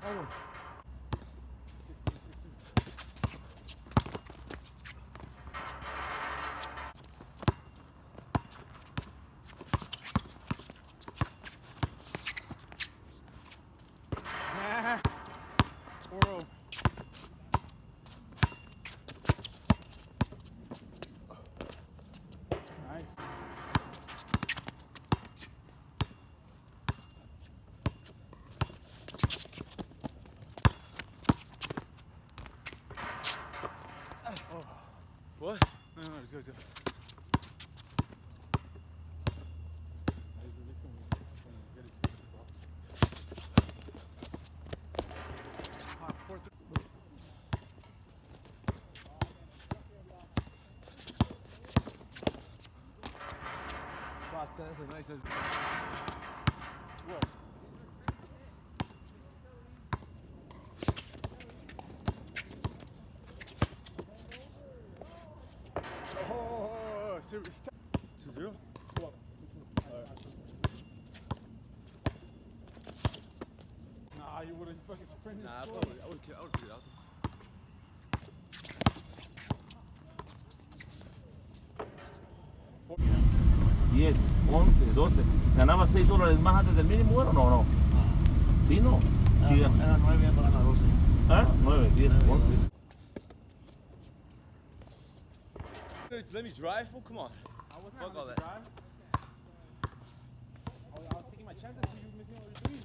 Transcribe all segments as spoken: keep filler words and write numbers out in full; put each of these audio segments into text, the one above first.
Vamos. Four oh. Nice. Oh. What? No, no, it's good, it's good. That's a nice. Whoa. Oh, serious. two zero? What? Nah, you would have fucking sprinted. Nah, I probably, I would I would put it out there. diez, once, doce. ¿Ganaba seis dólares más antes del mínimo, bueno, no, no? ¿Sí, no? Sí, Era, era nueve para ganar doce. ¿Ah? nueve, diez, once. Let me drive, fool? Come on. I wasn't Fuck having all to that. drive. I was, I was taking my chances so you were missing all your threes.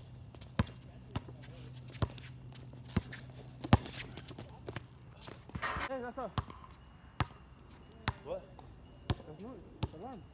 Hey, that's a... What? That's no, it's alarm.